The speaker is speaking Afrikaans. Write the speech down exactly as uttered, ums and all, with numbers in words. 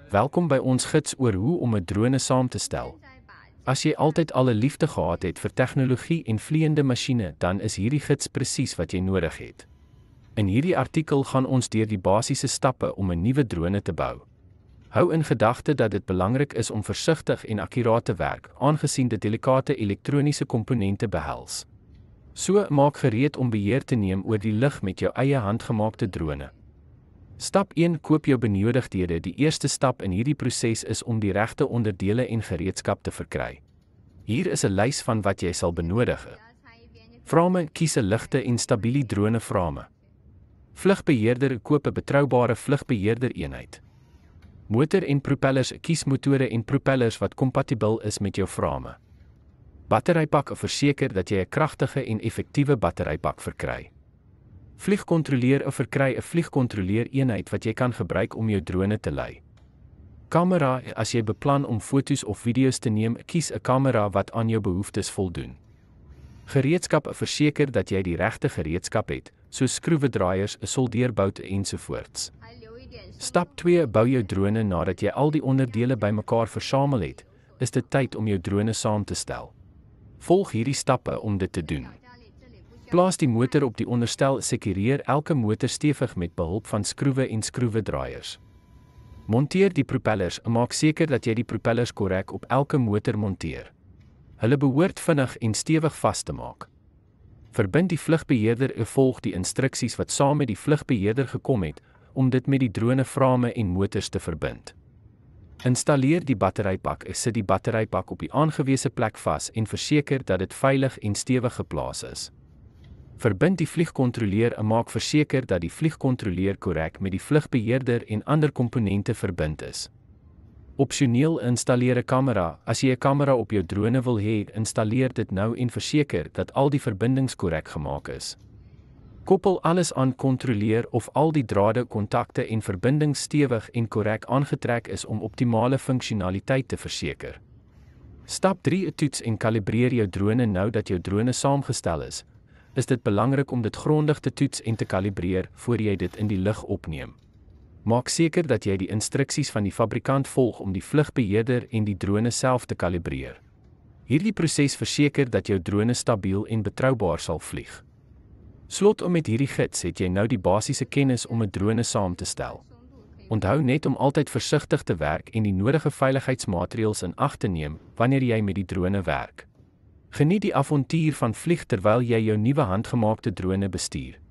Welkom by ons gids oor hoe om 'n drone saam te stel. As jy altyd al 'n liefde gehad het vir tegnologie en vlieënde masjiene, dan is hierdie gids presies wat jy nodig het. In hierdie artikel gaan ons deur die basiese stappe om 'n nuwe drone te bou. Hou in gedagte dat dit belangrik is om versigtig en akkuraat te werk, aangesien dit delikate elektroniese komponente behels. So, maak gereed om beheer te neem oor die lug met jou eie handgemaakte drone. Stap een Koop jou benodigdhede. Die eerste stap in hierdie proses is om die regte onderdele en gereedskap te verkry. Hier is 'n lys van wat jy sal benodig. Frame, kies 'n ligte en stabiele drone frame. Vlugbeheerder, koop 'n betroubare vlugbeheerder-eenheid. Motor en propellers, kies motore en propellers wat kompatibel is met jou frame. Batterypak, verseker dat jy 'n kragtige en effektiewe batterypak verkry. Vliegkontroleer, verkry 'n vliegkontroleer-eenheid wat jy kan gebruik om jou drone te lei. Kamera, as jy beplan om foto's of video's te neem, kies 'n kamera wat aan jou behoeftes voldoen. Gereedskap, verseker dat jy die regte gereedskap het, soos skroewedraaiers, 'n soldeerbout ensovoorts. Stap twee Bou jou drone. Nadat jy al die onderdele bymekaar versamel het, is dit tyd om jou drone saam te stel. Volg hierdie stappe om dit te doen. Plaas die motor op die onderstel. Sekureer elke motor stewig met behulp van skroewe en skroewedraaiers. Monteer die propellers. Maak seker dat jy die propellers korrek op elke motor monteer. Hulle behoort vinnig en stewig vas te maak. Verbind die vlugbeheerder. Volg die instruksies wat saam met die vlugbeheerder gekom het, om dit met die drone frame en motors te verbind. Installeer die batterypak. Sit die batterypak op die aangewese plek vas en verseker dat dit veilig en stewig geplaas is. Verbind die vliegkontroleer en maak verseker dat die vliegkontroleer korrek met die vlugbeheerder en ander komponente verbind is. Opsioneel, installeer 'n kamera. As jy 'n kamera op jou drone wil hê, installeer dit nou en verseker dat al die verbindings korrek gemaak is. Koppel alles aan. Kontroleer of al die drade, kontakte en verbindings stewig en korrek aangetrek is om optimale funksionaliteit te verseker. Stap drie Toets en kalibreer jou drone. Nou dat jou drone saamgestel is, is dit belangrik om dit grondig te toets en te kalibreer voor jy dit in die lug opneem. Maak seker dat jy die instruksies van die fabrikant volg om die vlugbeheerder en die drone self te kalibreer. Hierdie proses verseker dat jou drone stabiel en betroubaar sal vlieg. Slot om met hierdie gids het jy nou die basiese kennis om 'n drone saam te stel. Onthou net om altyd versigtig te werk en die nodige veiligheidsmaatreëls in ag te neem wanneer jy met die drone werk. Geniet die avontuur van vlieg terwyl jy jou nuwe handgemaakte drone bestuur.